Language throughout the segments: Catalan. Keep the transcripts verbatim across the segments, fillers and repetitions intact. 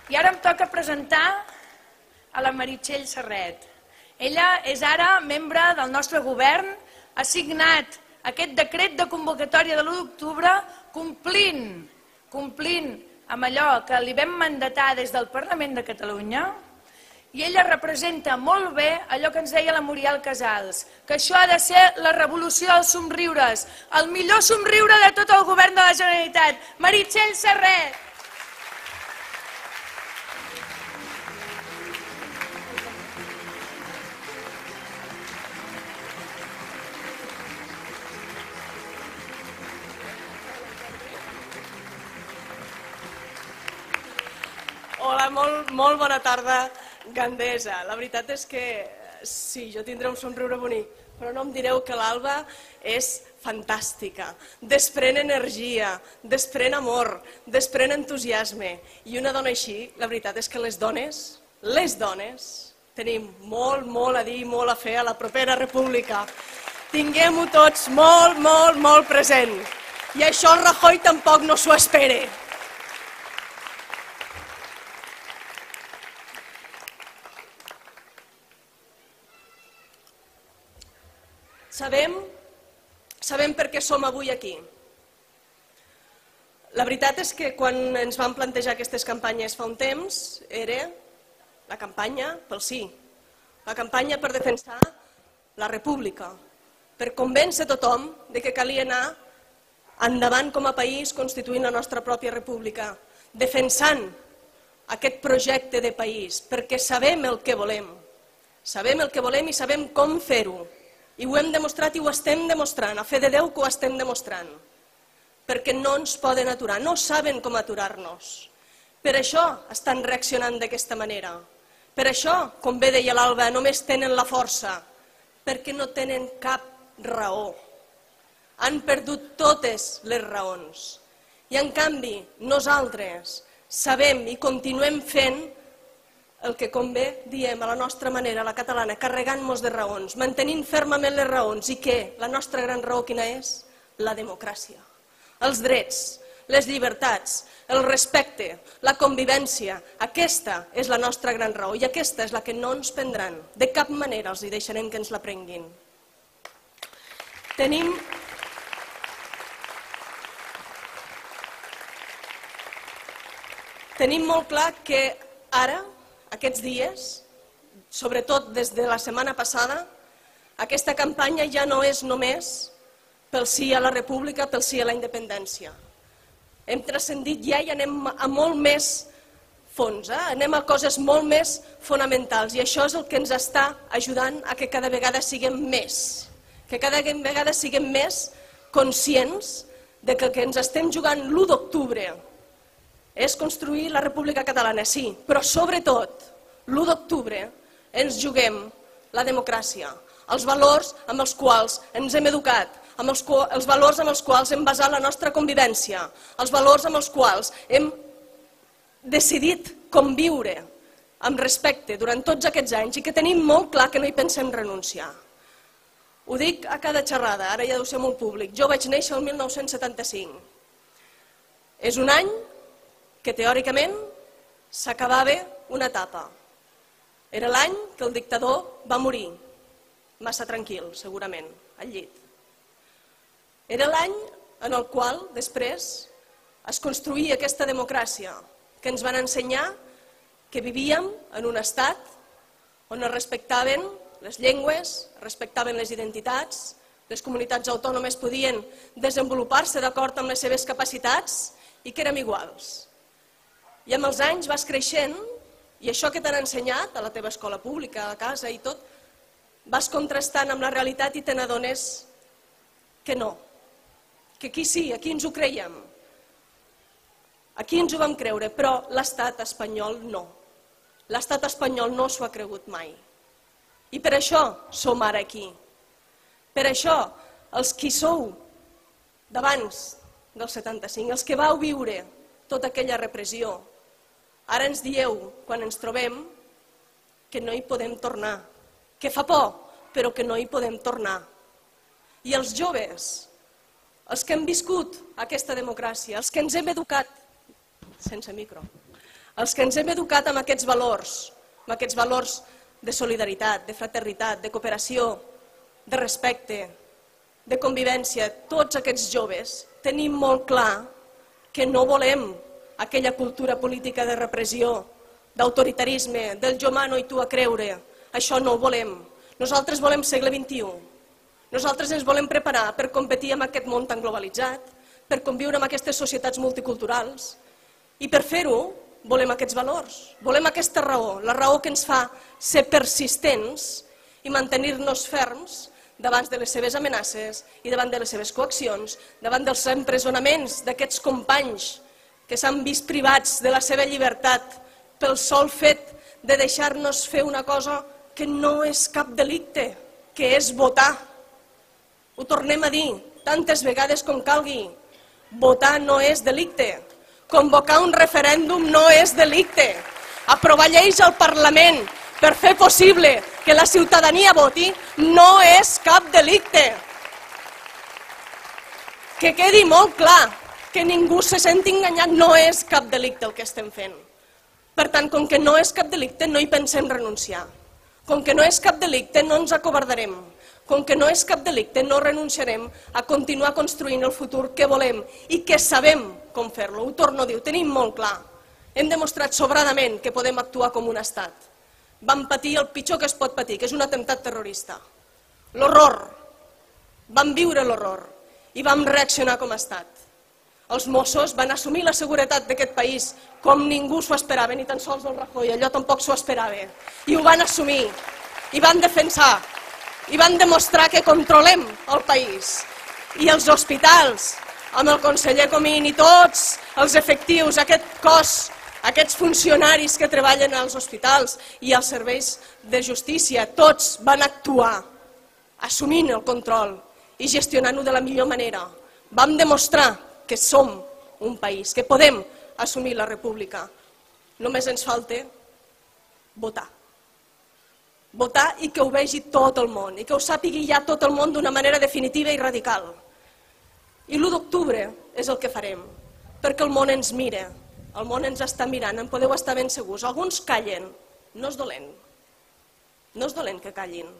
I ara em toca presentar a la Meritxell Serret. Ella és ara membre del nostre govern, ha signat aquest decret de convocatòria de l'u d'octubre complint, complint amb allò que li vam mandatar des del Parlament de Catalunya, i ella representa molt bé allò que ens deia la Muriel Casals, que això ha de ser la revolució dels somriures, el millor somriure de tot el govern de la Generalitat. Meritxell Serret. Hola, molt, molt bona tarda, Gandesa. La veritat és que sí, jo tindré un somriure bonic, però no em direu que l'Alba és fantàstica. Desprèn energia, desprèn amor, desprèn entusiasme. I una dona així, la veritat és que les dones, les dones, tenim molt, molt a dir, molt a fer a la propera república. Tinguem-ho tots molt, molt, molt present. I això el Rajoy tampoc no s'ho espere. Sabem, sabem per què som avui aquí. La veritat és que quan ens vam plantejar aquestes campanyes fa un temps, era la campanya pel sí, la campanya per defensar la república, per convèncer tothom de que calia anar endavant com a país constituint la nostra pròpia república, defensant aquest projecte de país, perquè sabem el que volem, sabem el que volem i sabem com fer-ho. I ho hem demostrat i ho estem demostrant, a fe de Déu que ho estem demostrant, perquè no ens poden aturar, no saben com aturar-nos. Per això estan reaccionant d'aquesta manera. Per això, com bé deia l'Alba, només tenen la força, perquè no tenen cap raó. Han perdut totes les raons. I en canvi, nosaltres sabem i continuem fent el que com bé diem a la nostra manera, la catalana, carregant-nos de raons, mantenint fermament les raons i que la nostra gran raó quina és? La democràcia, els drets, les llibertats, el respecte, la convivència. Aquesta és la nostra gran raó i aquesta és la que no ens prendran. De cap manera els hi deixarem que ens la prenguin. Tenim... Tenim molt clar que ara, aquests dies, sobretot des de la setmana passada, aquesta campanya ja no és només pel sí a la república, pel sí a la independència. Hem transcendit ja i anem a molt més fons, eh? Anem a coses molt més fonamentals i això és el que ens està ajudant a que cada vegada siguem més, que cada vegada siguem més conscients de que el que ens estem jugant l'u d'octubre és construir la República Catalana, sí, però sobretot, l'u d'octubre ens juguem la democràcia, els valors amb els quals ens hem educat, amb els, els valors amb els quals hem basat la nostra convivència, els valors amb els quals hem decidit conviure amb respecte durant tots aquests anys i que tenim molt clar que no hi pensem renunciar. Ho dic a cada xerrada, ara ja deu ser molt públic. Jo vaig néixer el mil nou-cents setanta-cinc. És un any que teòricament s'acabava una etapa. Era l'any que el dictador va morir, massa tranquil, segurament, al llit. Era l'any en el qual després es construïa aquesta democràcia, que ens van ensenyar que vivíem en un estat on es respectaven les llengües, es respectaven les identitats, les comunitats autònomes podien desenvolupar-se d'acord amb les seves capacitats i que érem iguals. I amb els anys vas creixent i això que t'han ensenyat a la teva escola pública, a casa i tot, vas contrastant amb la realitat i te n'adones que no, que aquí sí, aquí ens ho creiem, aquí ens ho vam creure, però l'estat espanyol no. L'estat espanyol no s'ho ha cregut mai. I per això som ara aquí. Per això els qui sou d'abans del setanta-cinc, els que vau viure tota aquella repressió, ara ens dieu, quan ens trobem, que no hi podem tornar, que fa por, però que no hi podem tornar. I els joves, els que hem viscut aquesta democràcia, els que ens hem educat, sense micro, els que ens hem educat amb aquests valors, amb aquests valors de solidaritat, de fraternitat, de cooperació, de respecte, de convivència, tots aquests joves tenim molt clar que no volem aquella cultura política de repressió, d'autoritarisme, del jo mano i tu a creure. Això no ho volem. Nosaltres volem segle vint-i-u. Nosaltres ens volem preparar per competir amb aquest món tan globalitzat, per conviure amb aquestes societats multiculturals i per fer-ho volem aquests valors, volem aquesta raó, la raó que ens fa ser persistents i mantenir-nos ferms davant de les seves amenaces i davant de les seves coaccions, davant dels empresonaments d'aquests companys que s'han vist privats de la seva llibertat pel sol fet de deixar-nos fer una cosa que no és cap delicte, que és votar. Ho tornem a dir tantes vegades com calgui. Votar no és delicte. Convocar un referèndum no és delicte. Aprovar lleis al Parlament per fer possible que la ciutadania voti no és cap delicte. Que quedi molt clar, que ningú se senti enganyat, no és cap delicte el que estem fent. Per tant, com que no és cap delicte, no hi pensem renunciar. Com que no és cap delicte, no ens acobardarem. Com que no és cap delicte, no renunciarem a continuar construint el futur que volem i que sabem com fer-lo. Ho torno a dir, ho tenim molt clar. Hem demostrat sobradament que podem actuar com un estat. Vam patir el pitjor que es pot patir, que és un atemptat terrorista. L'horror. Vam viure l'horror i vam reaccionar com a estat. Els Mossos van assumir la seguretat d'aquest país com ningú s'ho esperava, ni tan sols el Rajoy, allò tampoc s'ho esperava. I ho van assumir, i van defensar, i van demostrar que controlem el país. I els hospitals, amb el conseller Comín i tots els efectius, aquest cos, aquests funcionaris que treballen als hospitals i als serveis de justícia, tots van actuar assumint el control i gestionant-ho de la millor manera. Vam demostrar que som un país, que podem assumir la república. Només ens falta votar. Votar i que ho vegi tot el món, i que ho sàpigui ja tot el món d'una manera definitiva i radical. I l'u d'octubre és el que farem, perquè el món ens mira, el món ens està mirant, en podeu estar ben segurs. Alguns callen, no és dolent, no és dolent que callin,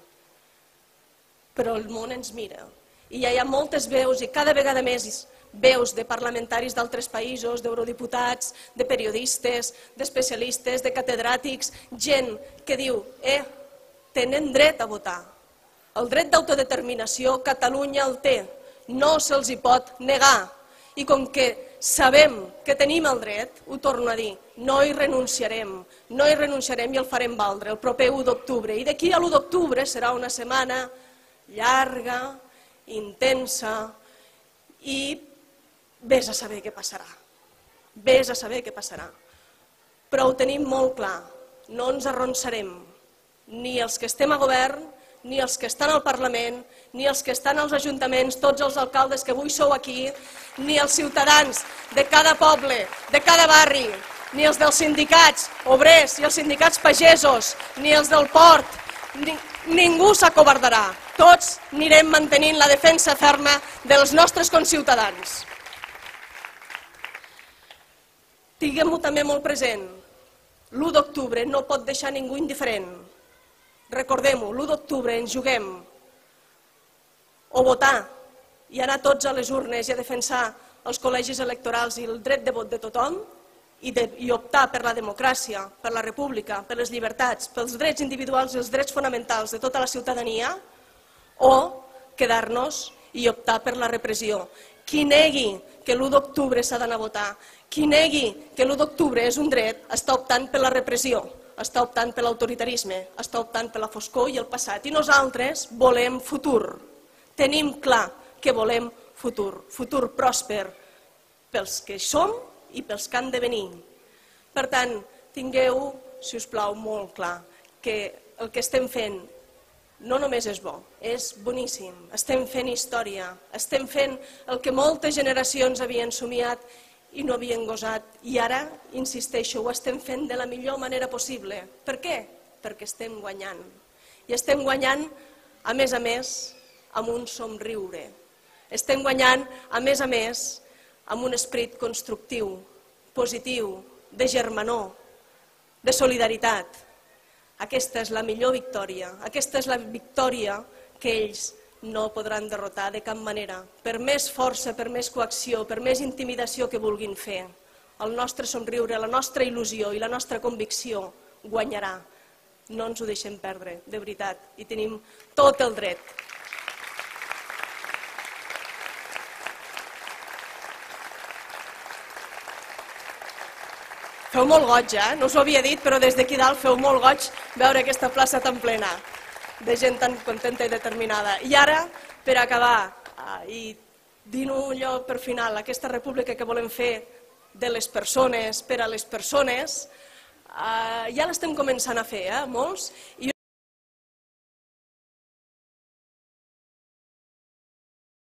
però el món ens mira. I ja hi ha moltes veus, i cada vegada més veus de parlamentaris d'altres països, d'eurodiputats, de periodistes, d'especialistes, de catedràtics, gent que diu, eh, tenen dret a votar. El dret d'autodeterminació Catalunya el té, no se'ls hi pot negar. I com que sabem que tenim el dret, ho torno a dir, no hi renunciarem, no hi renunciarem i el farem valdre el proper u d'octubre. I d'aquí a l'u d'octubre serà una setmana llarga, intensa i vés a saber què passarà. Vés a saber què passarà. Però ho tenim molt clar, no ens arronsarem, ni els que estem a govern, ni els que estan al Parlament, ni els que estan als ajuntaments, tots els alcaldes que avui sou aquí, ni els ciutadans de cada poble, de cada barri, ni els dels sindicats obrers i els sindicats pagesos, ni els del port, ni, ningú s'acobardarà. Tots anirem mantenint la defensa ferma dels nostres conciutadans. Tinguem-ho també molt present. l'u d'octubre no pot deixar ningú indiferent. Recordem-ho, l'u d'octubre ens juguem o votar i anar tots a les urnes i a defensar els col·legis electorals i el dret de vot de tothom i, de, i optar per la democràcia, per la república, per les llibertats, pels drets individuals i els drets fonamentals de tota la ciutadania, o quedar-nos i optar per la repressió. Qui negui que l'u d'octubre s'ha d'anar a votar, qui negui que l'u d'octubre és un dret, està optant per la repressió, està optant per l'autoritarisme, està optant per la foscor i el passat. I nosaltres volem futur. Tenim clar que volem futur, futur pròsper pels que som i pels que han de venir. Per tant, tingueu, si us plau, molt clar que el que estem fent no només és bo, és boníssim. Estem fent història, estem fent el que moltes generacions havien somiat i no havien gosat. I ara, insisteixo, ho estem fent de la millor manera possible. Per què? Perquè estem guanyant. I estem guanyant, a més a més, amb un somriure. Estem guanyant, a més a més, amb un esperit constructiu, positiu, de germanor, de solidaritat. Aquesta és la millor victòria, aquesta és la victòria que ells no podran derrotar de cap manera. Per més força, per més coacció, per més intimidació que vulguin fer, el nostre somriure, la nostra il·lusió i la nostra convicció guanyarà. No ens ho deixem perdre, de veritat, i tenim tot el dret. Feu molt goig, eh? No us ho havia dit, però des d'aquí dalt feu molt goig veure aquesta plaça tan plena, de gent tan contenta i determinada. I ara, per acabar, i dir-ho allò per final, aquesta república que volem fer de les persones per a les persones, ja l'estem començant a fer, eh? Molts.